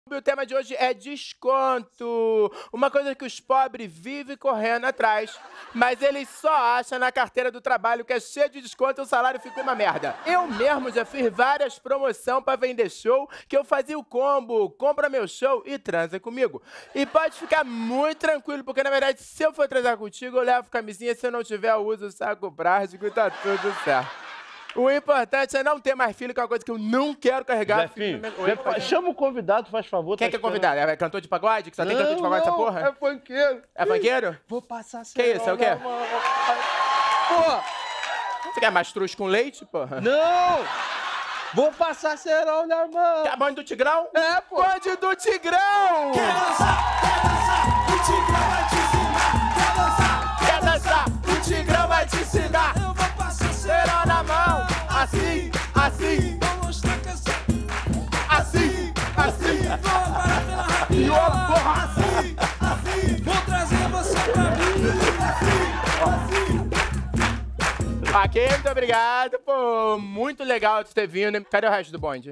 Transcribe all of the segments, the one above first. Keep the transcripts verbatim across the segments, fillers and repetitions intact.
O tema de hoje é desconto. Uma coisa que os pobres vivem correndo atrás, mas eles só acham na carteira do trabalho que é cheio de desconto e o salário fica uma merda. Eu mesmo já fiz várias promoções pra vender show, que eu fazia o combo, compra meu show e transa comigo. E pode ficar muito tranquilo, porque na verdade se eu for transar contigo, eu levo camisinha, se eu não tiver eu uso o saco prático e tá tudo certo. O importante é não ter mais filho, que é uma coisa que eu não quero carregar. Zefinho, Oi, chama o convidado, faz favor. Quem tá que é convidado? É cantor de pagode? Que só tem cantor de pagode essa porra? É funkeiro. É funkeiro? Vou passar Que isso? É o quê? Porra! Você quer mastruz com leite, porra? Não! Vou passar cerol na mão. Quer bonde do Tigrão? É, pô. Bonde do Tigrão! Quer dançar? Quer dançar? O Tigrão vai te ensinar. Quer dançar? Quer dançar? O Tigrão vai te ensinar. Eu vou passar Cerol na mão. Assim, assim, Vou mostrar que eu sou assim, assim. Vou agora pela E rapidinha. ó, porra! Assim, assim. Vou trazer você pra mim. Assim, assim. Ok, muito obrigado. Pô, muito legal de ter vindo. Cadê o resto do bonde?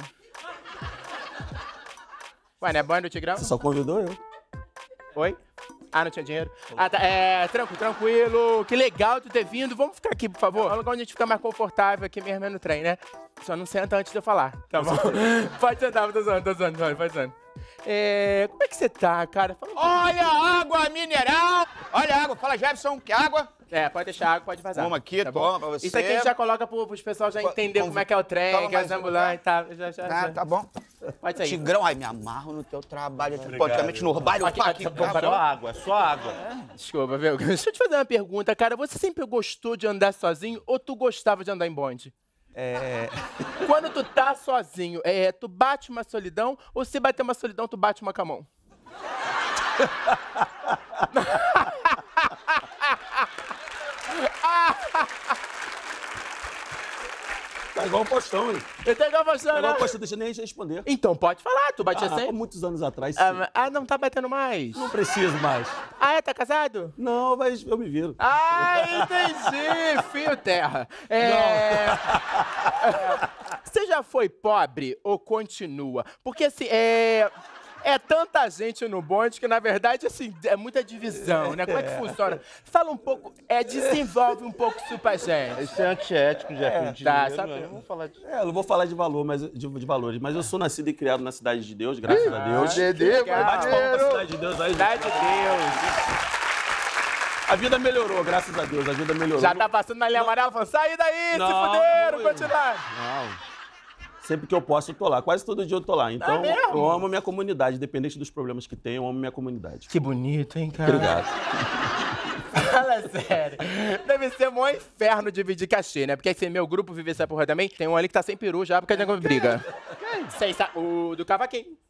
Ué, não é bonde do Tigrão? Você só convidou eu. Oi? Ah, não tinha dinheiro? Ah, tá. É, tranquilo, tranquilo. Que legal tu ter vindo. Vamos ficar aqui, por favor? É um lugar onde a gente fica mais confortável aqui mesmo no trem, né? Só não senta antes de eu falar, tá bom? Pode sentar, tô zoando, tô zoando, pode, pode zoando. É, como é que você tá, cara? Fala um pouquinho. Olha a água mineral! Olha a água, fala Jefferson, que água? É, pode deixar água, pode vazar. Toma aqui, tá bom? toma pra você. Isso aqui a gente já coloca pro, pros pessoal já entender como é que é o trem, Toma que é mais as uma, ambulâncias e tal. Já, já, Ah, já. tá bom. Pode sair. Tigrão, ai, me amarro no teu trabalho. Praticamente no trabalho. Aqui, Aqui, aqui, aqui, tá Só bom. água, só água. Desculpa, viu? Deixa eu te fazer uma pergunta, cara. Você sempre gostou de andar sozinho ou tu gostava de andar em bonde? É. Quando tu tá sozinho, é, tu bate uma solidão ou se bater uma solidão, tu bate uma com a mão? Tá igual o Faustão, hein? Eu tenho que Tá funcionar. igual o Faustão, deixa nem a gente responder. Então, pode falar, tu batia Ah, há sempre? muitos anos atrás, sim. Ah, mas- ah, não tá batendo mais. Não preciso mais. Ah, é? Tá casado? Não, mas eu me viro. Ah, entendi! Fio terra. É... Você já foi pobre ou continua? Porque assim, é... É tanta gente no bonde que, na verdade, assim, é muita divisão, né? Como é que funciona? Fala um pouco, é, desenvolve um pouco isso pra gente. Isso é antiético, Jefferson. de tá, dinheiro, sabe? né? Vamos falar de... É, eu não vou falar de valor, mas de, de valores, mas eu sou nascido e criado na cidade de Deus, graças a Deus. Dedê, Bate palma pra cidade de Deus aí, Cidade gente. de Deus. A vida melhorou, graças a Deus, a vida melhorou. Já tá passando na linha amarela falando, sai daí, se Não, fuderam, não, continuar. Não. Sempre que eu posso, eu tô lá. Quase todo dia eu tô lá. Então, mesmo? eu amo a minha comunidade. Independente dos problemas que tem, eu amo a minha comunidade. Que bonito, hein, cara? Obrigado. Fala sério. Deve ser um inferno dividir cachê, né? Porque esse meu grupo vive essa porra também. Tem um ali que tá sem peru já, porque a gente briga. Sei, sa- o do cavaquinho.